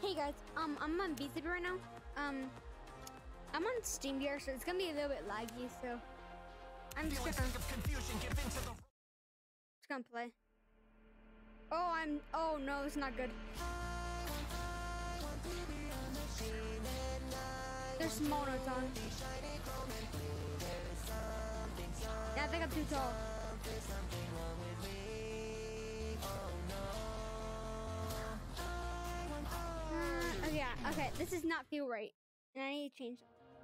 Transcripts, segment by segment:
Hey guys, I'm on BCB right now. I'm on SteamVR, so it's gonna be a little bit laggy. So I'm just gonna play. Oh no, it's not good. There's small notes on. Yeah, I think I'm too tall. Okay, this does not feel right. And I need to change it.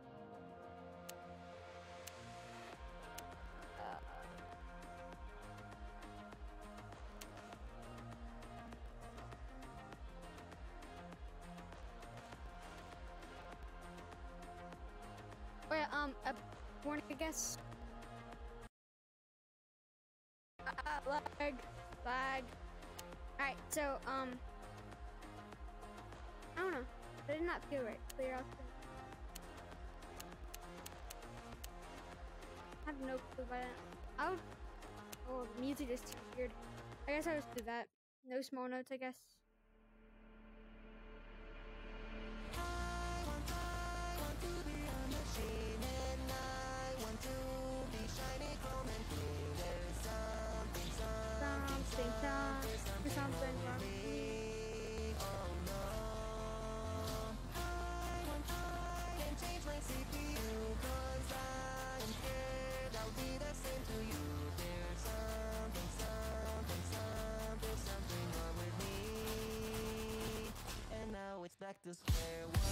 A warning, I guess. Lag. Alright, so, I don't know. It did not feel right. Clear out. I have no clue about it. Oh, the music just weird. I guess I'll just do that. No small notes, I guess. Something wrong. And now it's back to square one.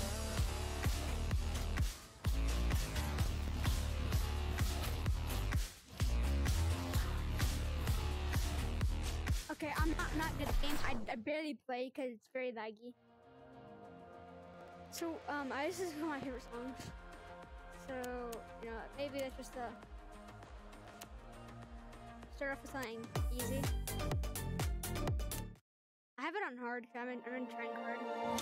Okay, I'm not good at the game. I barely play because it's very laggy. So, this is one of my favorite songs. So, you know, maybe that's just start off with something easy. I have it on hard. I've been trying hard.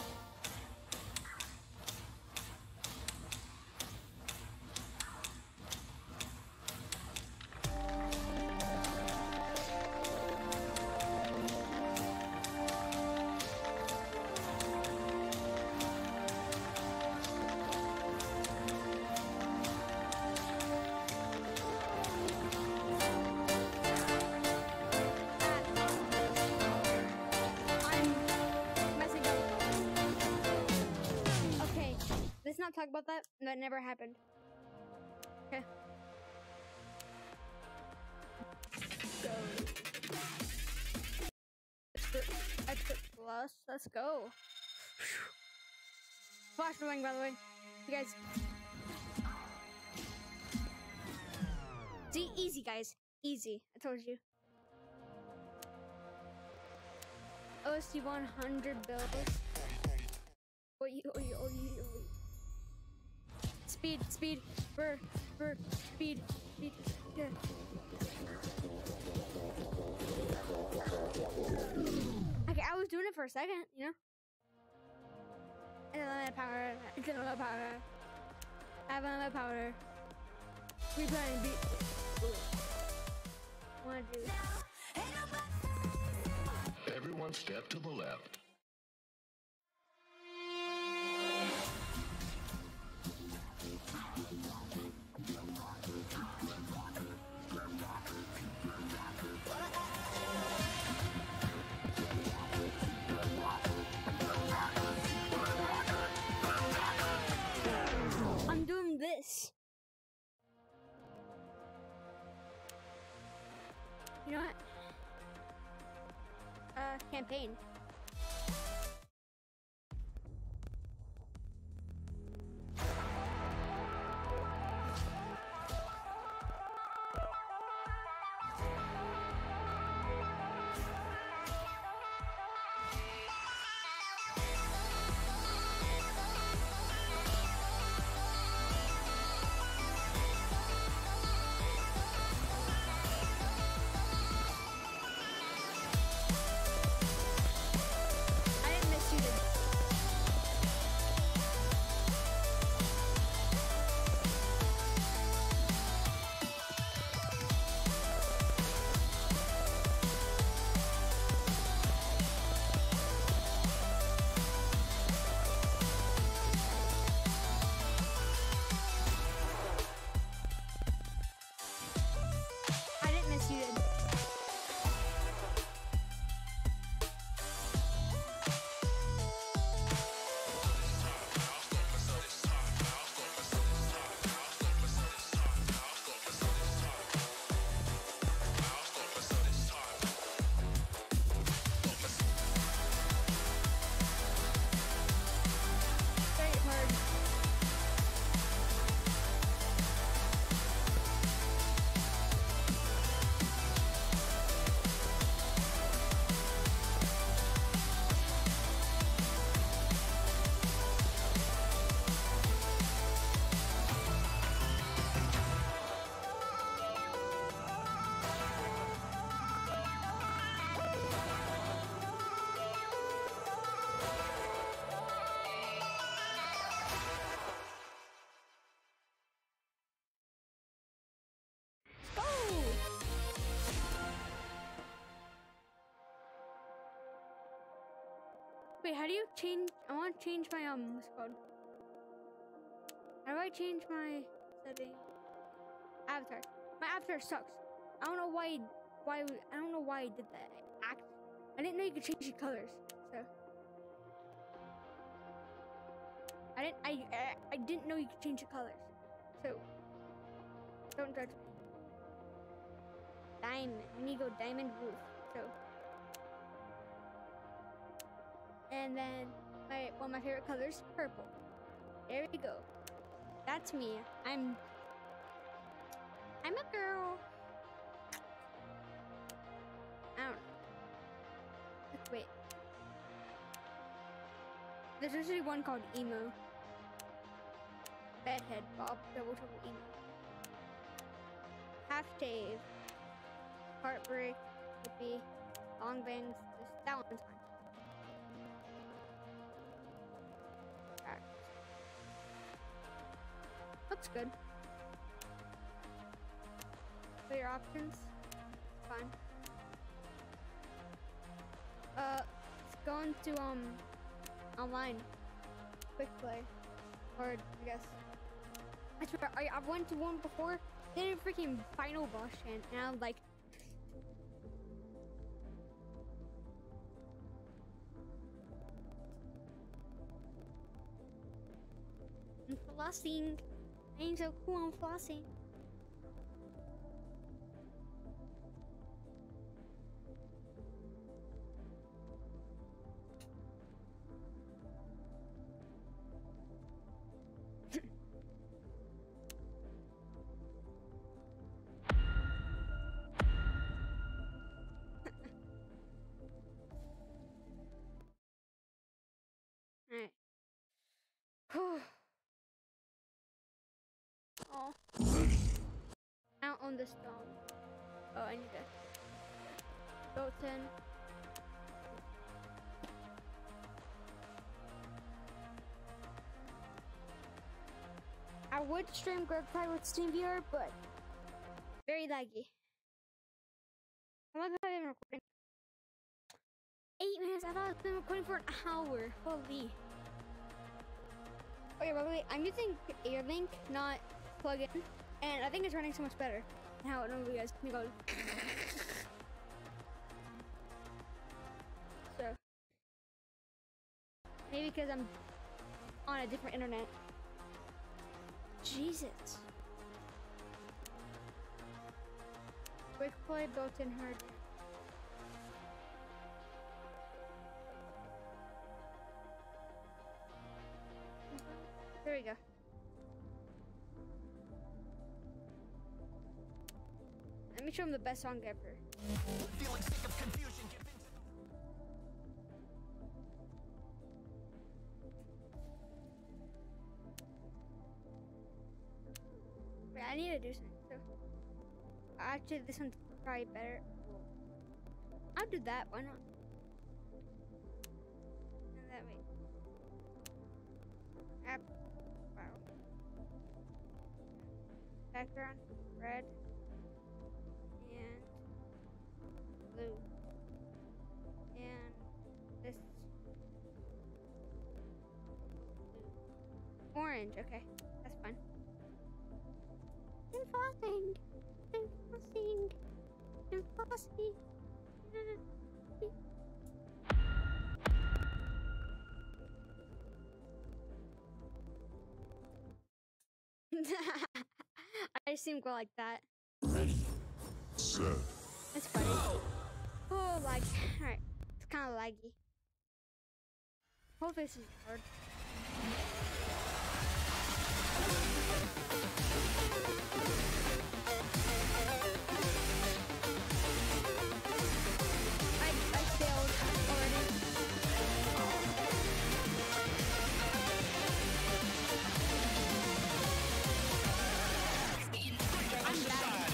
Let's not talk about that. That never happened. Okay. Extra plus. Let's go. Flash rolling, by the way. You guys. See, easy, guys. Easy. I told you. OC 100 bills. Wait. Speed, speed, speed. Yeah. Okay, I was doing it for a second, you know? Unlimited power. Unlimited power. Replaying beat. Wanna do. Everyone step to the left. I'm doing this. You know what? Campaign. Wait, how do you change? I want to change my what's it called? How do I change my setting? Avatar. My avatar sucks. I don't know why. I don't know why I did that. I didn't know you could change the colors. So I didn't know you could change the colors. So don't judge me. Diamond. We need to go diamond roof. So and then one of my favorite colors, purple. There we go. That's me. I'm a girl. I don't know. Wait. There's actually one called emo. Bedhead Bob, double trouble emo. Half shave. Heartbreak. Hippie. Long bangs. That one's fine. Alright. Looks good. For your options, fine. It's going to online, quick play, or I guess. I swear, I went to one before. They did a freaking final boss chant, and I'm like, I'm flossing. I ain't so cool. I'm flossing. Alright. Oh. Out on the stone. Oh, I need to go 10. I would stream Grubplay with SteamVR, but very laggy. How long have I been recording? 8 minutes? I thought I've been recording for an hour. Holy. Okay, by the way, I'm using Airlink, not plugin, and I think it's running so much better than how it normally is. Let me go. So, maybe because I'm on a different internet. Jesus. Quick play built-in hardware. There we go. Let me show him the best song ever. Feeling sick of confusion, give in to Wait, I need to do something. So, actually, this one's probably better. I'll do that. Why not? And that way. App. Wow. Background red and blue and this blue. Orange. Okay, that's fine. I'm flossing. I'm flossing. I'm flossing. I seem go like that. Ready, set. It's funny. Oh, like, alright. It's kind of laggy. Hopefully this is hard. I failed already. I'm bad.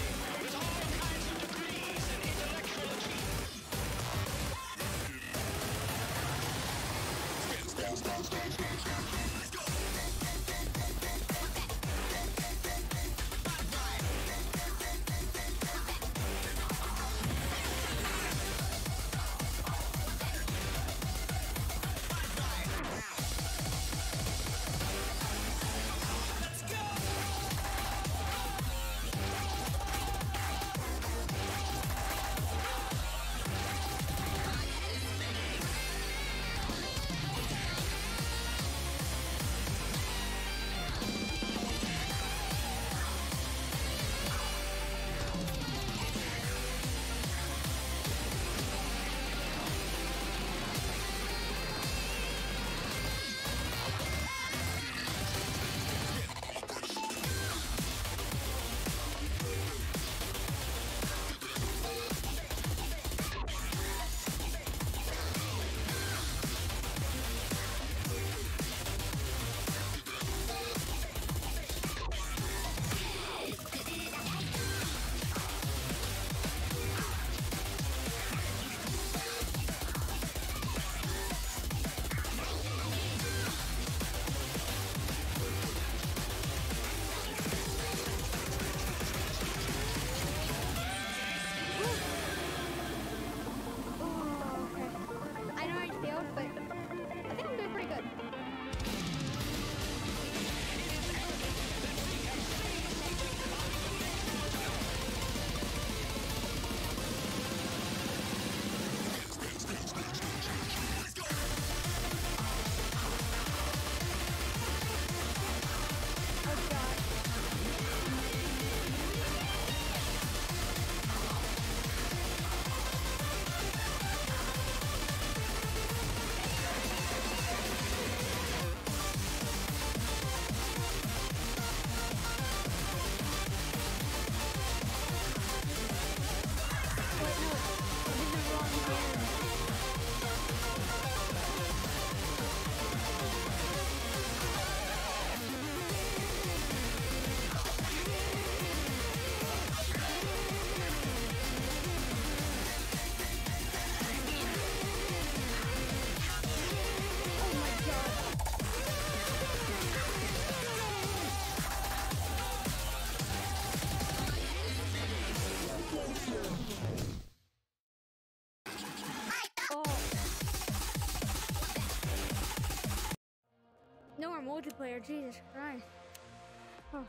multiplayer. Jesus Christ. Oh.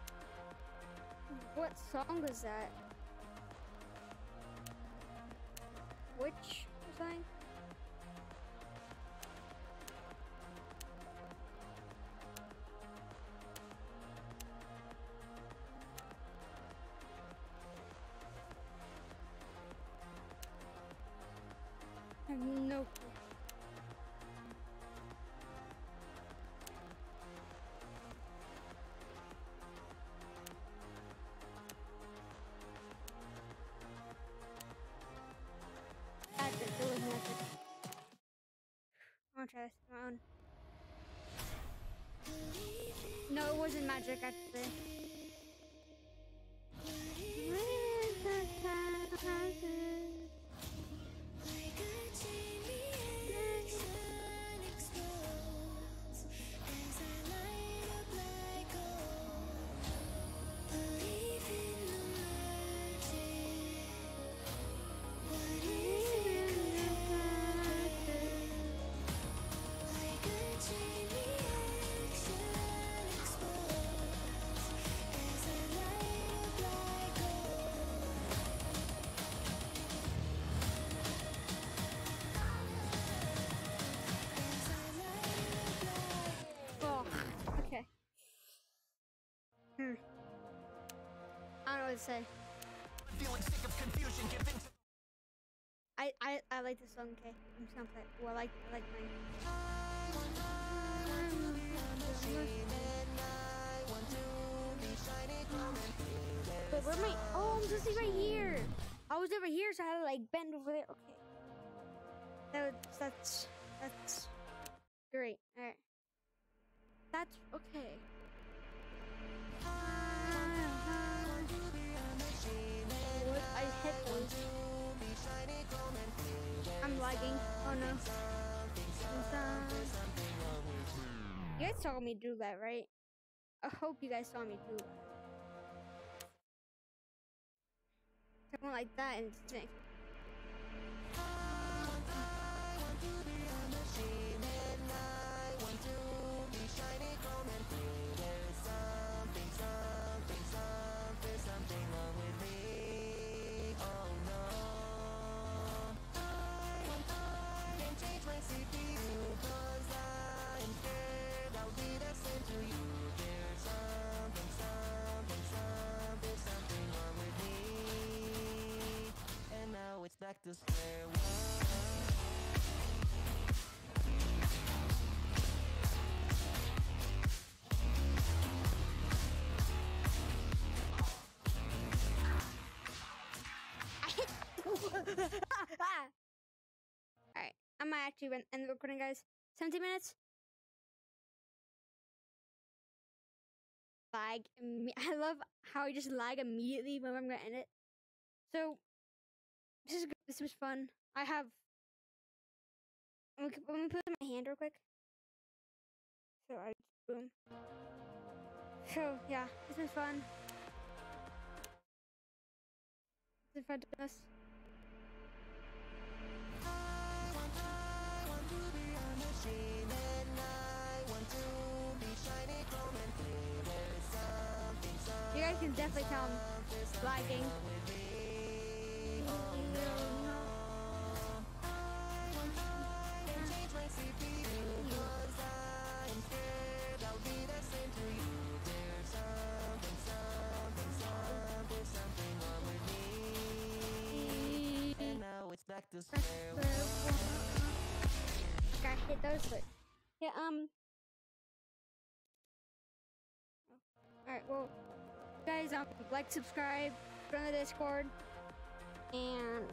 What song was that? Which song? I have no clue. Magic, it was magic. I want to try this on my own. No, it wasn't magic actually. Oh, okay. I don't know what to say. Feeling sick of confusion, give in to I like this song, okay? I'm just gonna play it. Well, I like mine. Wait, where am I? Oh, I'm supposed to be right here. I was over here, so I had to like bend over there. Okay. That's great. All right. That's okay. What? I hit those. I'm lagging. Oh no. You guys saw me do that, right? I hope you guys saw me do that. Something like that and stick. it's back to square one. Alright, I might actually end the recording, guys. 17 minutes. Lag. I love how I just lag immediately when I'm gonna end it. So, this is good. This was fun. I have. Let me put my hand real quick. So I boom. So yeah, this was fun. This is fun to us. You guys can definitely tell I'm lagging. And now it's back to square one. Gotta hit those, but yeah, alright, well, guys, like, subscribe, join the Discord, and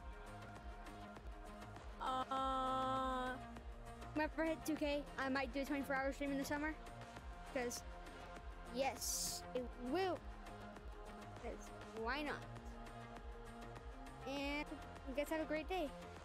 whenever I hit 2K, I might do a 24-hour stream in the summer, because yes, it will, because why not? And you guys have a great day.